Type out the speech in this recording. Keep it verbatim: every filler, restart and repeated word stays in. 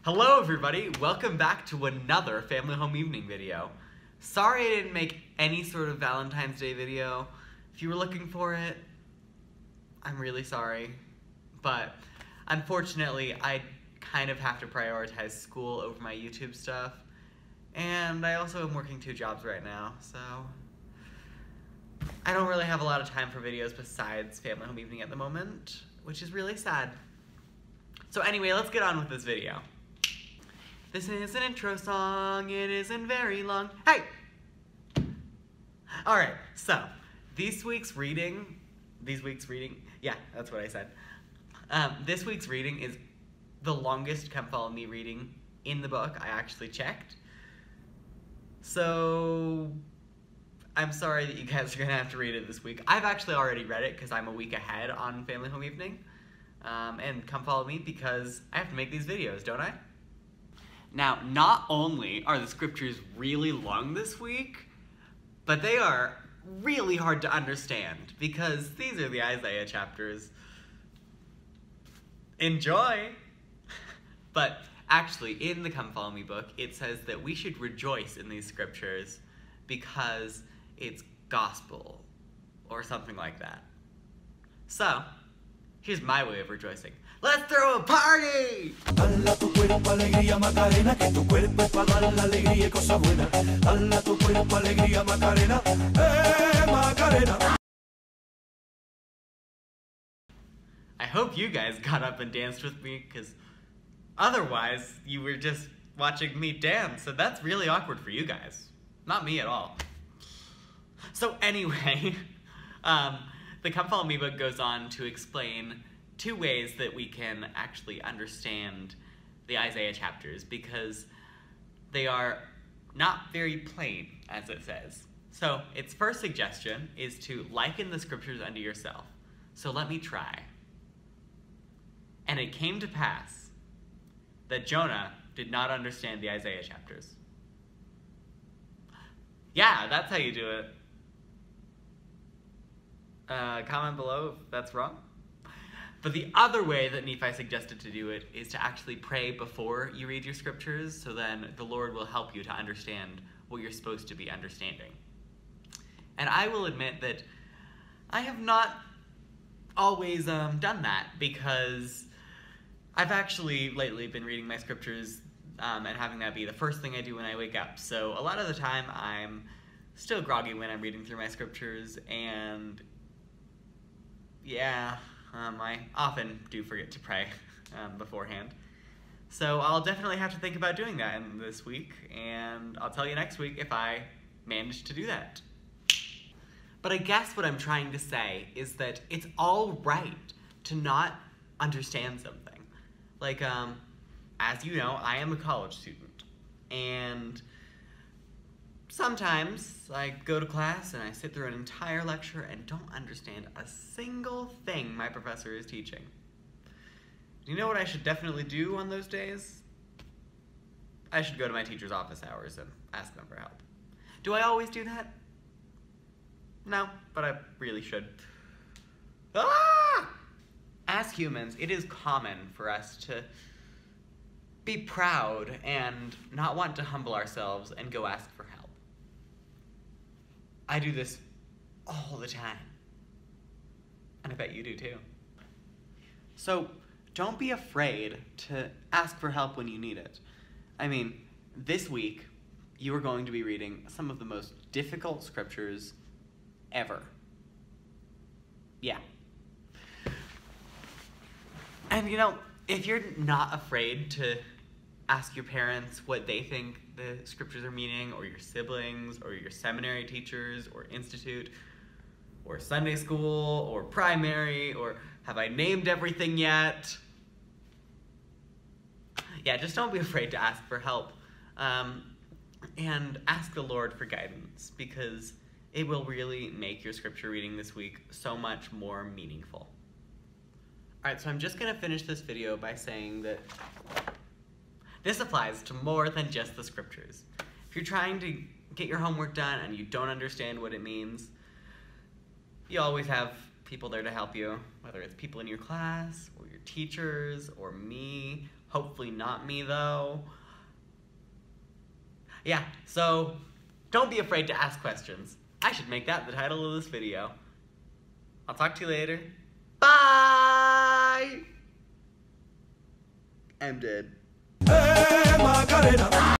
Hello everybody, welcome back to another Family Home Evening video. Sorry I didn't make any sort of Valentine's Day video. If you were looking for it, I'm really sorry. But unfortunately, I kind of have to prioritize school over my YouTube stuff. And I also am working two jobs right now, so I don't really have a lot of time for videos besides Family Home Evening at the moment, which is really sad. So anyway, let's get on with this video. This is an intro song, it isn't very long. Hey! Alright, so, this week's reading, these week's reading, yeah, that's what I said. Um, this week's reading is the longest Come Follow Me reading in the book. I actually checked. So, I'm sorry that you guys are gonna have to read it this week. I've actually already read it because I'm a week ahead on Family Home Evening. Um, and Come Follow Me because I have to make these videos, don't I? Now, not only are the scriptures really long this week, but they are really hard to understand because these are the Isaiah chapters. Enjoy! But actually, in the Come Follow Me book, it says that we should rejoice in these scriptures because it's gospel, or something like that. So, here's my way of rejoicing. Let's throw a party! Dala tu cuerpo alegría Macarena, que tu cuerpo es para dar la alegría y cosa buena. Dala tu cuerpo alegría Macarena, eh Macarena. I hope you guys got up and danced with me, because otherwise you were just watching me dance, and that's really awkward for you guys. Not me at all. So anyway, um, the Come Follow Me book goes on to explain two ways that we can actually understand the Isaiah chapters because they are not very plain, as it says. So its first suggestion is to liken the scriptures unto yourself. So let me try. And it came to pass that Jonah did not understand the Isaiah chapters. Yeah, that's how you do it. Uh, comment below if that's wrong. But the other way that Nephi suggested to do it is to actually pray before you read your scriptures, so then the Lord will help you to understand what you're supposed to be understanding. And I will admit that I have not always um, done that, because I've actually lately been reading my scriptures um, and having that be the first thing I do when I wake up. So a lot of the time I'm still groggy when I'm reading through my scriptures, and yeah, Um, I often do forget to pray um, beforehand. So I'll definitely have to think about doing that in this week, and I'll tell you next week if I manage to do that. But I guess what I'm trying to say is that it's all right to not understand something. Like, um, as you know, I am a college student, and sometimes I go to class and I sit through an entire lecture and don't understand a single thing my professor is teaching. Do you know what I should definitely do on those days? I should go to my teacher's office hours and ask them for help. Do I always do that? No, but I really should. Ah! As humans, it is common for us to be proud and not want to humble ourselves and go ask for help. I do this all the time. And I bet you do too. So don't be afraid to ask for help when you need it. I mean, this week you are going to be reading some of the most difficult scriptures ever. Yeah. And you know, if you're not afraid to ask your parents what they think the scriptures are meaning, or your siblings, or your seminary teachers, or institute, or Sunday school, or primary, or have I named everything yet? Yeah, just don't be afraid to ask for help. Um, and ask the Lord for guidance, because it will really make your scripture reading this week so much more meaningful. Alright, so I'm just gonna finish this video by saying that this applies to more than just the scriptures. If you're trying to get your homework done and you don't understand what it means, you always have people there to help you, whether it's people in your class, or your teachers, or me, Hopefully not me, though. Yeah, so don't be afraid to ask questions. I should make that the title of this video. I'll talk to you later. Bye! I'm dead. Hey, Macarena.